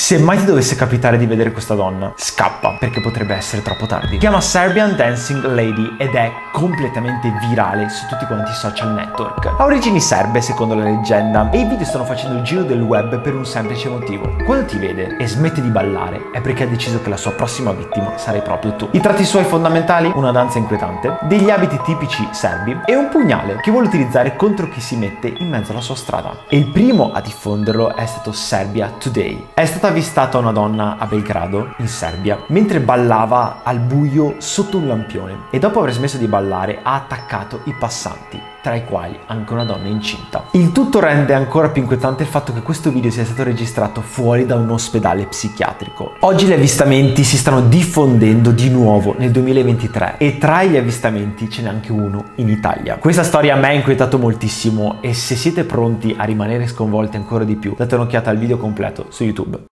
Se mai ti dovesse capitare di vedere questa donna, scappa, perché potrebbe essere troppo tardi. Si chiama Serbian Dancing Lady ed è completamente virale su tutti quanti i social network. Ha origini serbe secondo la leggenda e i video stanno facendo il giro del web per un semplice motivo. Quando ti vede e smette di ballare è perché ha deciso che la sua prossima vittima sarai proprio tu. I tratti suoi fondamentali? Una danza inquietante, degli abiti tipici serbi e un pugnale che vuole utilizzare contro chi si mette in mezzo alla sua strada. E il primo a diffonderlo è stato Serbia Today. È stata avvistata una donna a Belgrado, in Serbia, mentre ballava al buio sotto un lampione e dopo aver smesso di ballare ha attaccato i passanti, tra i quali anche una donna incinta. Il tutto rende ancora più inquietante il fatto che questo video sia stato registrato fuori da un ospedale psichiatrico. Oggi gli avvistamenti si stanno diffondendo di nuovo nel 2023 e tra gli avvistamenti ce n'è anche uno in Italia. Questa storia a me ha inquietato moltissimo e se siete pronti a rimanere sconvolti ancora di più, date un'occhiata al video completo su YouTube.